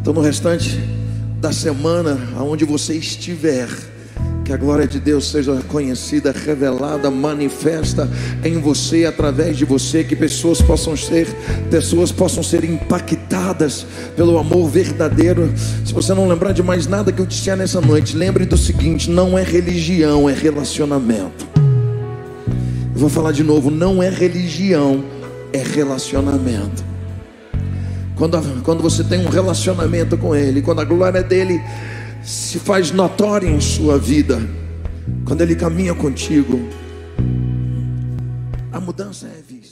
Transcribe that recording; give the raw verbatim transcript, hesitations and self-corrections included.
Então no restante da semana, aonde você estiver, que a glória de Deus seja conhecida, revelada, manifesta em você, através de você, que pessoas possam ser, pessoas possam ser impactadas pelo amor verdadeiro. Se você não lembrar de mais nada que eu disse nessa noite, lembre do seguinte: não é religião, é relacionamento. Eu vou falar de novo: não é religião, é relacionamento. Quando, quando você tem um relacionamento com Ele, quando a glória dEle se faz notória em sua vida, quando Ele caminha contigo, a mudança é vista.